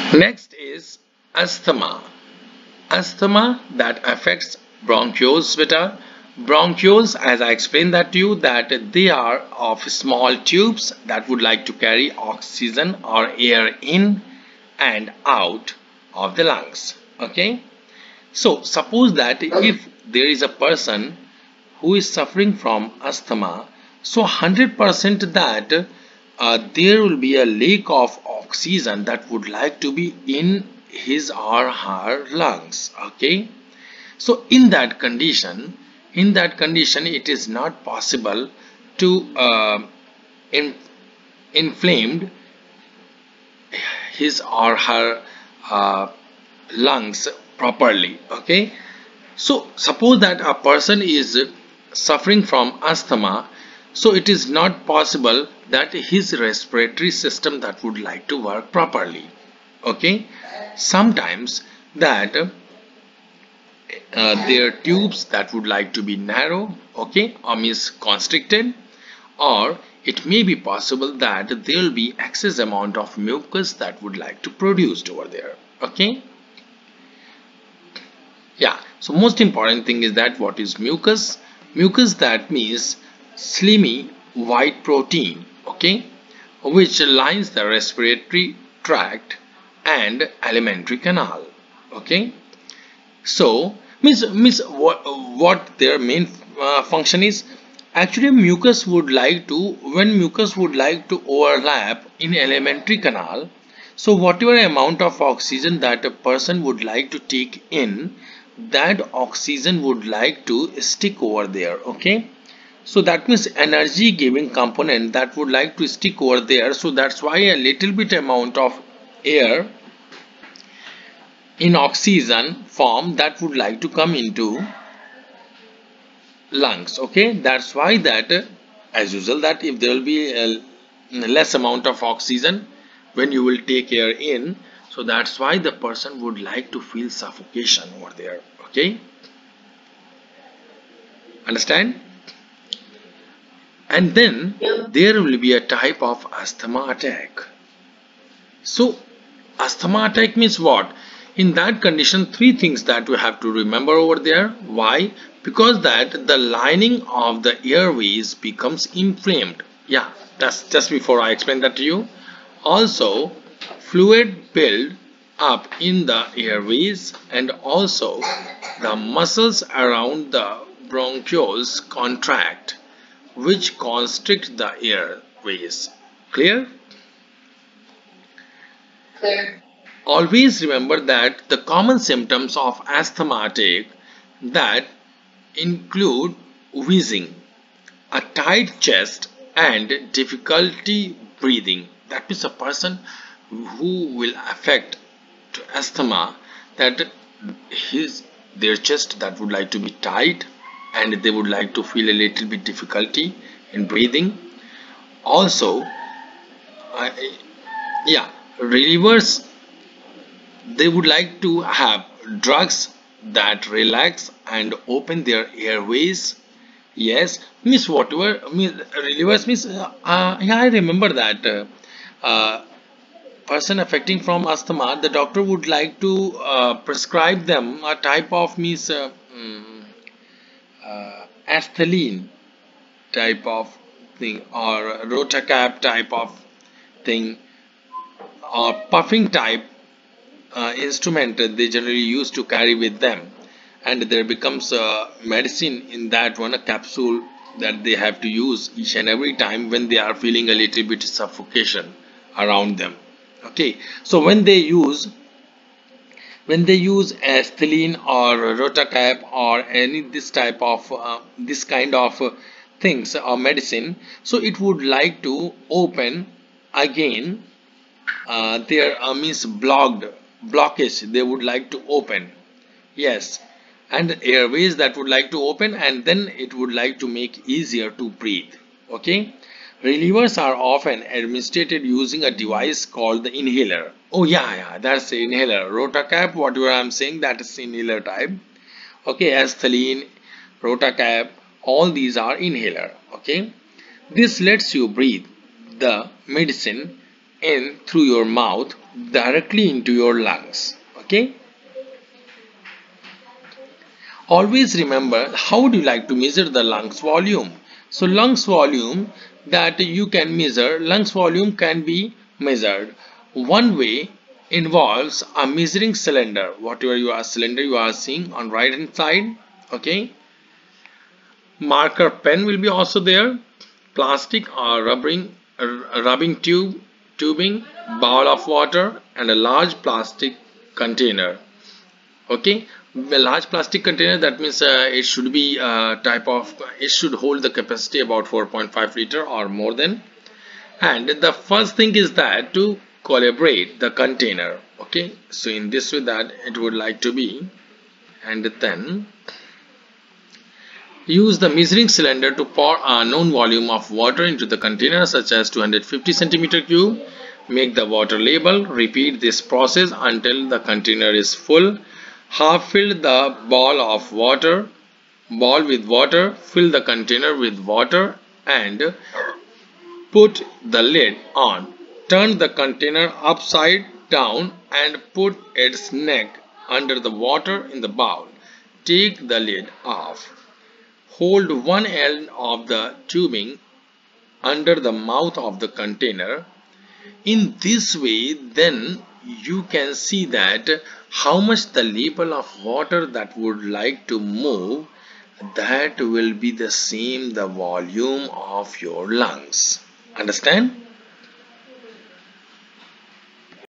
Next is asthma. Asthma that affects bronchioles beta. Bronchioles, as I explained that to you, that they are of small tubes that would like to carry oxygen or air in and out of the lungs. Okay, so suppose that if there is a person who is suffering from asthma, so 100% that there will be a lack of oxygen that would like to be in his or her lungs. Okay, so in that condition it is not possible to inflamed his or her lungs properly. Okay, so suppose that a person is suffering from asthma, so it is not possible that his respiratory system that would like to work properly. Okay, sometimes that their tubes that would like to be narrow, okay, or means constricted, or it may be possible that there will be excess amount of mucus that would like to produced over there. Okay, yeah, so most important thing is that what is mucus? Mucus, that means slimy white protein, okay, which lines the respiratory tract and alimentary canal. Okay, so means what their main function is. Actually, mucus would like to, when mucus would like to overlap in alimentary canal, so whatever amount of oxygen that a person would like to take in, that oxygen would like to stick over there. Okay, so that means energy giving component that would like to stick over there, so that's why a little bit amount of air in oxygen form that would like to come into lungs. Okay, that's why that as usual that if there will be a less amount of oxygen when you will take air in, so that's why the person would like to feel suffocation over there. Okay, understand? And then there will be a type of asthma attack. So asthma attack means what? In that condition, three things that we have to remember over there. Why? Because that the lining of the airways becomes inflamed. Yeah, that's just before I explain that to you. Also, fluid build up in the airways, and also the muscles around the bronchioles contract, which constrict the airways. Clear? Clear. Always remember that the common symptoms of asthma attack that include wheezing, a tight chest, and difficulty breathing. That means a person who will affect to asthma, that their chest that would like to be tight, and they would like to feel a little bit difficulty in breathing. Also, yeah, relievers, they would like to have drugs that relax and open their airways. Yes, means whatever means relievers means yeah, I remember that person affecting from asthma, the doctor would like to prescribe them a type of means ethylene type of thing, or rotacap type of thing, or puffing type instrument they generally used to carry with them, and there becomes a medicine in that one, a capsule that they have to use each and every time when they are feeling a little bit suffocation around them. Okay, so when they use ethylene or rotacap or any this type of this kind of things or medicine, so it would like to open again their means blockage they would like to open. Yes, and airways that would like to open, and then it would like to make easier to breathe. Okay, relievers are often administered using a device called the inhaler. Oh yeah, that's the inhaler. Rotacap, whatever I'm saying, that is inhaler type. Okay, ethylene, rotacap, all these are inhaler. Okay, this lets you breathe the medicine in through your mouth directly into your lungs. Okay. Always remember, how would you like to measure the lungs volume? So lungs volume that you can measure, lungs volume can be measured. One way involves a measuring cylinder. Whatever cylinder you are seeing on right hand side. Okay. Marker pen will be also there. Plastic or rubbing tubing, bowl of water, and a large plastic container. Okay, a large plastic container, that means it should be it should hold the capacity about 4.5 liter or more than. And the first thing is that to calibrate the container. Okay, so in this way that it would like to be, and then use the measuring cylinder to pour a known volume of water into the container, such as 250 centimeter cube. Make the water label. Repeat this process until the container is full. Half fill the ball with water, fill the container with water and put the lid on. Turn the container upside down and put its neck under the water in the bowl. Take the lid off. Hold one end of the tubing under the mouth of the container. In this way, then you can see that how much the level of water that would like to move, that will be the same the volume of your lungs. Understand?